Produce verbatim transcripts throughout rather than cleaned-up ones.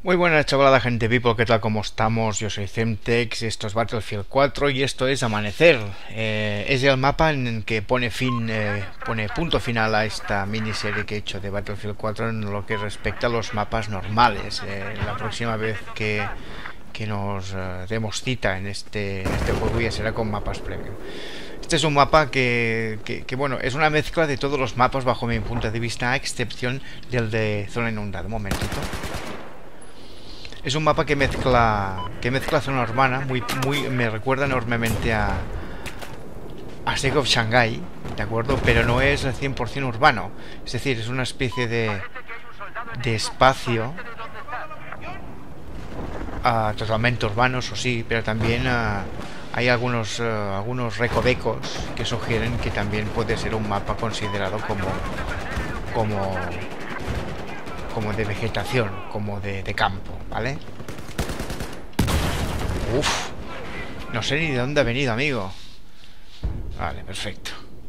Muy buenas chavalada, gente people, ¿qué tal? ¿Cómo estamos? Yo soy Zemtex, esto es Battlefield cuatro y esto es Amanecer. Eh, es el mapa en el que pone fin, eh, pone punto final a esta miniserie que he hecho de Battlefield cuatro en lo que respecta a los mapas normales. Eh, la próxima vez que, que nos eh, demos cita en este, en este juego ya será con mapas premium. Este es un mapa que, que, que, bueno, es una mezcla de todos los mapas bajo mi punto de vista, a excepción del de zona inundada. Un momentito. Es un mapa que mezcla que mezcla zona urbana, muy, muy, me recuerda enormemente a, a Siege of Shanghai, ¿de acuerdo? Pero no es al cien por cien urbano. Es decir, es una especie de, de espacio uh, totalmente urbano, eso sí, pero también uh, hay algunos, uh, algunos recovecos que sugieren que también puede ser un mapa considerado como, como, como de vegetación, como de, de campo, ¿vale? Uf, no sé ni de dónde ha venido, amigo. Vale, perfecto.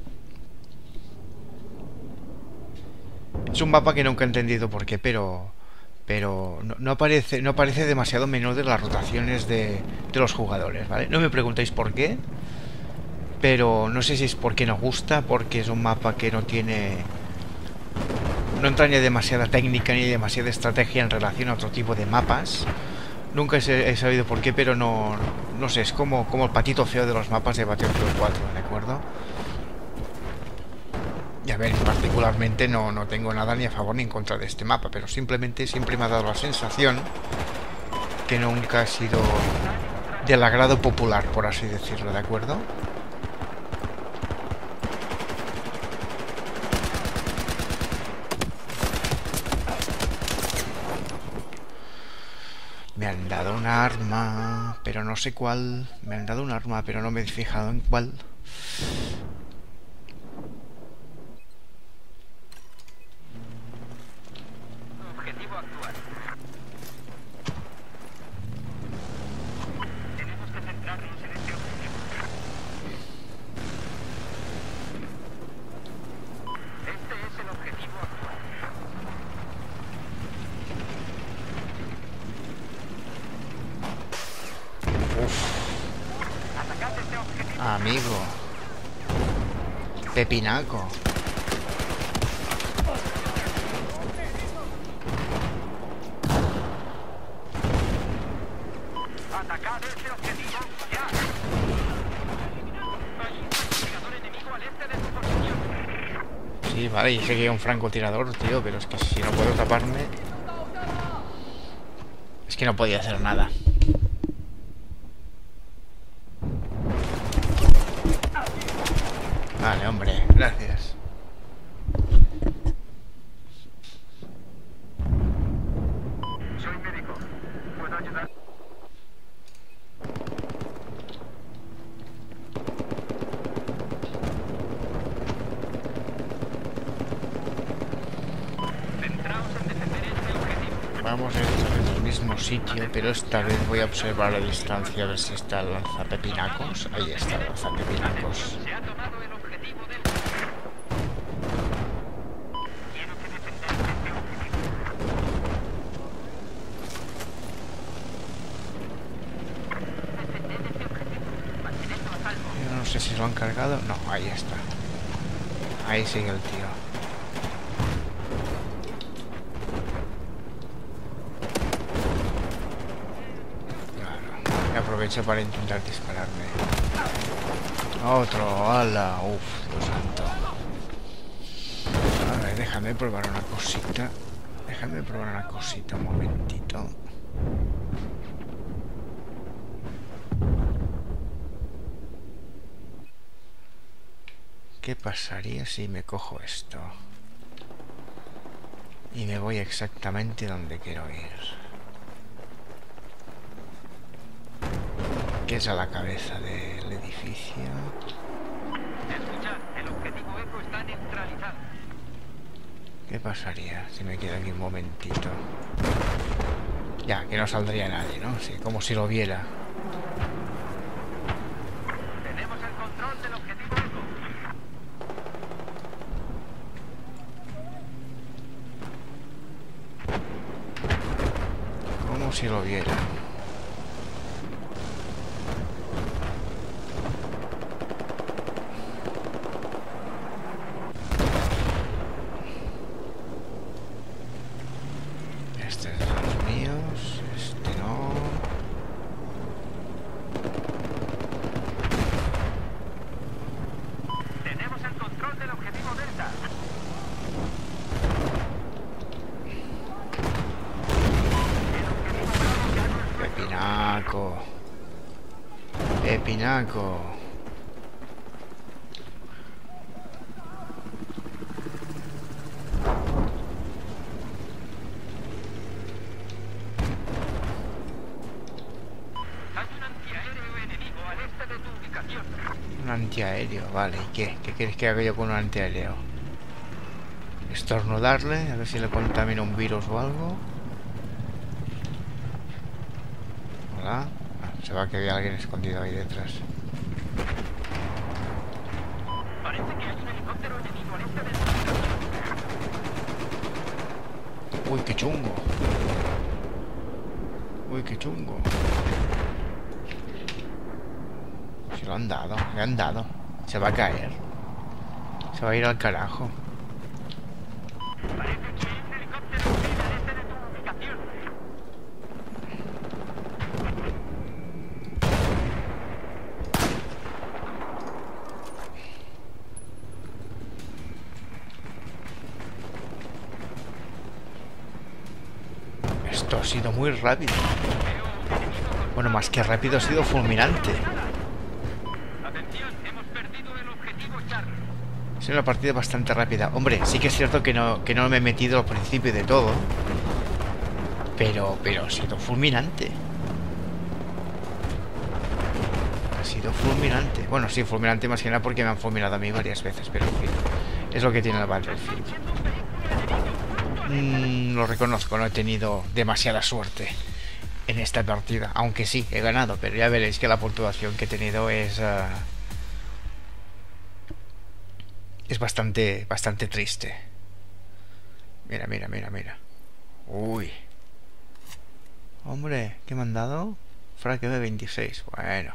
Es un mapa que nunca he entendido por qué, pero pero no, no aparece no parece demasiado menor de las rotaciones de, de los jugadores, ¿vale? No me preguntéis por qué, pero no sé si es porque nos gusta, porque es un mapa que no tiene no entraña demasiada técnica ni demasiada estrategia en relación a otro tipo de mapas. Nunca he sabido por qué, pero no, no sé, es como, como el patito feo de los mapas de Battlefield cuatro, ¿de acuerdo? Y a ver, particularmente no, no tengo nada ni a favor ni en contra de este mapa, pero simplemente siempre me ha dado la sensación que nunca ha sido del agrado popular, por así decirlo, ¿de acuerdo? Me han dado un arma, pero no sé cuál. Me han dado un arma, pero no me he fijado en cuál. Objetivo actual. Tenemos que centrarnos en este objetivo. Este es el objetivo actual. Uf. Atacad este objetivo. Amigo. Pepinaco. Atacad este objetivo ya. Hay un francotirador enemigo al este de su posición. Sí, vale, y sé que hay un francotirador, tío, pero es que si no puedo taparme... Es que no podía hacer nada. Vale, hombre, gracias. Soy médico. ¿Puedo ayudar? Centraos en defender este objetivo. Vamos a ir otra vez al mismo sitio, pero esta vez voy a observar a distancia a ver si está el lanzapepinacos. Ahí está el lanzapepinacos. Se ha tomado el objetivo del... Quiero que defendáis este objetivo. Defended este objetivo. Mantenedlo a salvo. Yo no sé si lo han cargado. No, ahí está. Ahí sigue el tío. Claro. Y aprovecho para intentar dispararme. Otro, ala, uff, Dios santo. A ver, déjame probar una cosita. Déjame probar una cosita, un momentito. ¿Qué pasaría si me cojo esto? Y me voy exactamente donde quiero ir. Que es a la cabeza del edificio. Escuchad, el objetivo Eco está neutralizado. ¿Qué pasaría si me quedo aquí un momentito? Ya, que no saldría nadie, ¿no? Sí, como si lo viera. Tenemos el control del objetivo Eco. si lo viera. Este es de los míos. Este no. Tenemos el control del objetivo Delta. Pepinaco. Pepinaco. Hay un antiaéreo enemigo al este de tu ubicación. Un antiaéreo, vale. ¿Y qué? ¿Qué quieres que haga yo con un antiaéreo? Estornudarle, a ver si le contamina un virus o algo. Hola. Ah, se va que había alguien escondido ahí detrás. Parece que hay un helicóptero enemigo al este de tu ubicación. Uy, qué chungo. Uy, qué chungo. Se lo han dado, le han dado. Se va a caer. Se va a ir al carajo. Parece que hay un helicóptero civil al este de tu ubicación. Esto ha sido muy rápido. Bueno, más que rápido, ha sido fulminante. Atención, hemos perdido el objetivo Charlie. Ha sido una partida bastante rápida. Hombre, sí que es cierto que no, que no me he metido al principio de todo. Pero, pero ha sido fulminante. Ha sido fulminante. Bueno, sí, fulminante más que nada porque me han fulminado a mí varias veces. Pero en fin, es lo que tiene el Battlefield. Mm, lo reconozco, no he tenido demasiada suerte en esta partida. Aunque sí, he ganado, pero ya veréis que la puntuación que he tenido es... Uh, es bastante, bastante triste. Mira, mira, mira, mira. Uy. Hombre, ¿qué me han dado? Fraque de veintiséis. Bueno.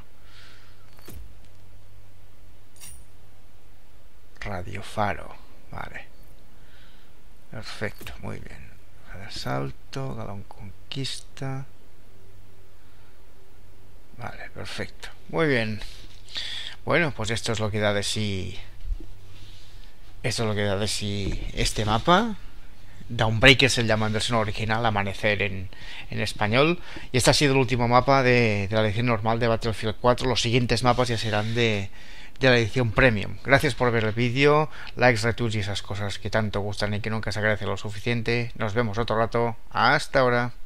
Radio Faro. Vale. Perfecto, muy bien. De asalto, galón conquista. Vale, perfecto. Muy bien. Bueno, pues esto es lo que da de sí. Esto es lo que da de sí este mapa. Dawnbreaker se llama en versión original, Amanecer en, en español. Y este ha sido el último mapa de, de la edición normal de Battlefield cuatro. Los siguientes mapas ya serán de, de la edición Premium. Gracias por ver el vídeo, likes, retweets y esas cosas que tanto gustan y que nunca se agradece lo suficiente. Nos vemos otro rato. Hasta ahora.